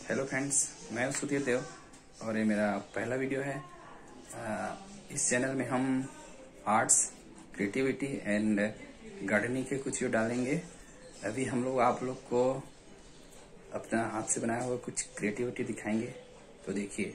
Hello friends, मैं सुधीर देव और ये मेरा पहला वीडियो है। इस चैनल में हम आर्ट्स, क्रिएटिविटी एंड गार्डनिंग के कुछ वीडियो डालेंगे। अभी हम लोग आप लोग को अपना हाथ से बनाया हुआ कुछ क्रिएटिविटी दिखाएंगे, तो देखिए।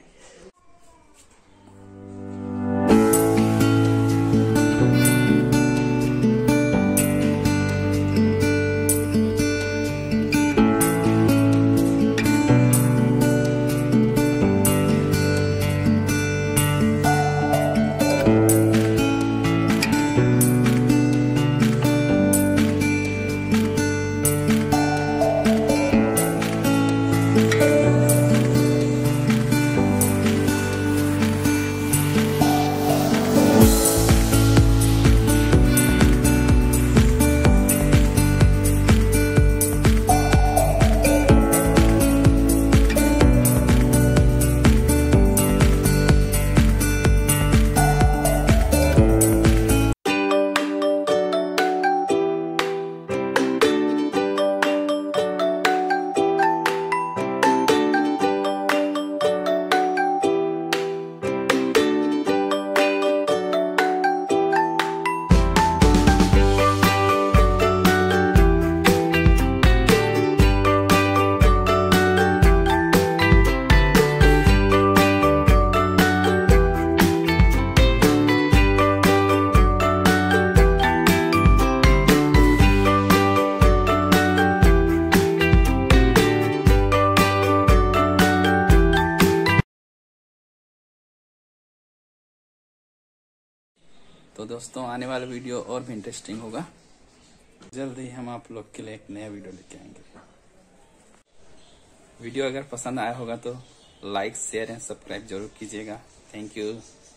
तो दोस्तों, आने वाला वीडियो और भी इंटरेस्टिंग होगा। जल्द ही हम आप लोग के लिए एक नया वीडियो लेके आएंगे। वीडियो अगर पसंद आया होगा तो लाइक, शेयर एंड सब्सक्राइब जरूर कीजिएगा। Thank you.